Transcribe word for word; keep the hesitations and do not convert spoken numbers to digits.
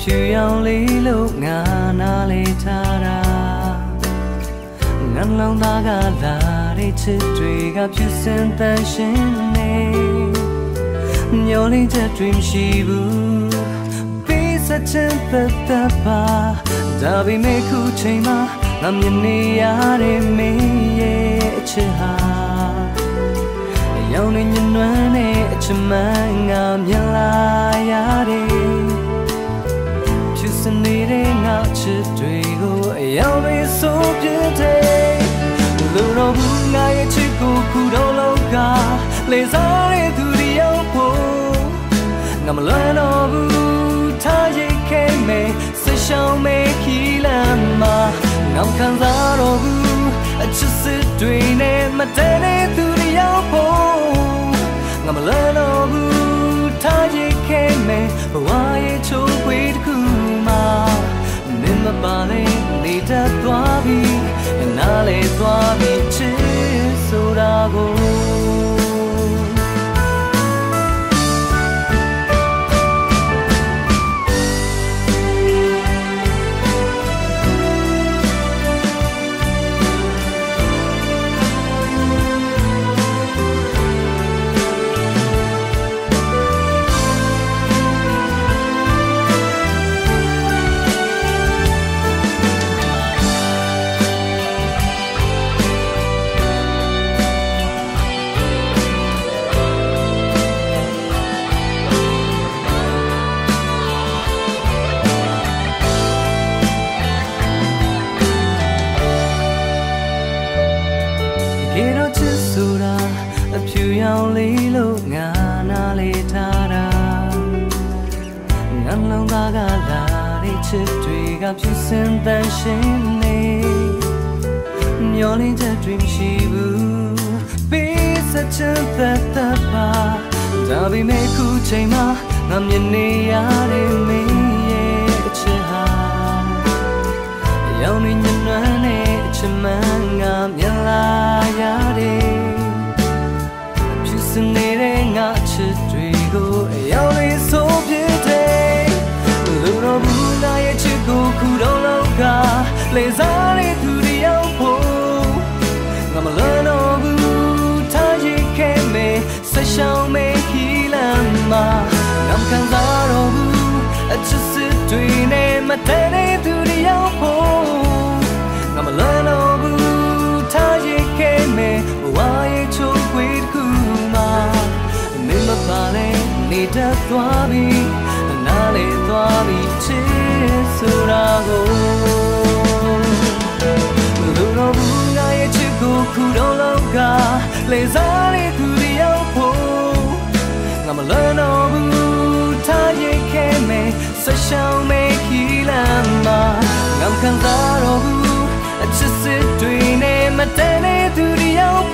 ဖြူရောင်လေးလို့ငါနားလေထားတာငါလုံးသားကလာတဲ့ချစ်တွေကဖြူစင်တန်ရှင်းနေမျောလင်းချက်တွေမရှိဘူးပေးစချင်သက်သက်ပါဒါပေမဲ့ခုချိန်မှာငါမြင်နေရတဲ့မင်းရဲ့အချစ်ဟာရောင်နေညွမ်းနဲ့အချမ်းငါမြင်လာရတယ်ဖြူစင်နေတဲ့ငါချစ်တွေကိုအယောင်တွေဆိုပြတဲ့လူတော်ဘူးငါရဲ့ချစ်ကိုခုတော့လောကလေစားတဲ့သူတွေရောက်ဖို့ငါမလွယ်တော့ဘူးထားရိတ်ခဲမယ်ဆက်ရှောင်းမယ်ခီလမ်းမှာငါခံစားတော့ဘူးအချစ်စစ်တွေနဲ့မတည့်တဲ့သူတွေရောက်ဖို့ငါမလွယ်တော့ဘူးထားရိတ်ခဲမယ်ဘဝရဲ့ချိုးခွေတစ်ခုမှာမင်းမပါလေနေတတ်သွားပြီနားလေသွားပြီချစ်ဆိုတာကိုအဖြူရောင်လေးလို့ငါနားလေထားတာငါလုံးသားကလာတဲ့ချစ်တွေကဖြူစင်တန်ရှင်းနေမျောလင်းချက်တွေမရှိဘူးပေးစချင်သက်သက်ပါဒါပေမဲ့ခုချိန်မှာငါမြင်နေရတဲ့မင်းရဲ့အချစ်ဟာရောင်နေညွမ်းနဲ့အချမ်းငါမြင်လာရတယ်နေတဲ့ငါချစ်တွေကိုအယောင်လေးဆိုပြတဲ့လူတော်ဘူးငါရဲ့ချစ်ကိုခုတော့လောကလေစားတဲ့သူတွေရောက်ဖို့ငါမလွယ်တော့ဘူးထားရိတ်ခဲမယ်ဆက်ရှောင်းမယ်ခီလမ်းမှာငါခံစားတော့ဘူးအချစ်စစ်တွေနဲ့မတည့်တဲ့သူတွေရောက်ဖို့ငါမလွယ်တော့ဘူးထားရိတ်ခဲမယ်ဘဝရဲ့ချိုးခွေတစ်ခုမင်းမပါလေနေတတ်သွားပြီနားလေသွားပြီချစ်ဆိုတာကိုလူတော်ဘူးငါရဲ့ချစ်ကိုခုတော့လောကလေစားတဲ့သူတွေရောက်ဖို့ငါမလွယ်တော့ဘူးထားရိတ်ခဲမယ်ဆက်ရှောင်းမယ်ခီလမ်းမှာငါခံစားတော့ဘူးအချစ်စစ်တွေနဲ့မတည့်တဲ့သူတွေရောက်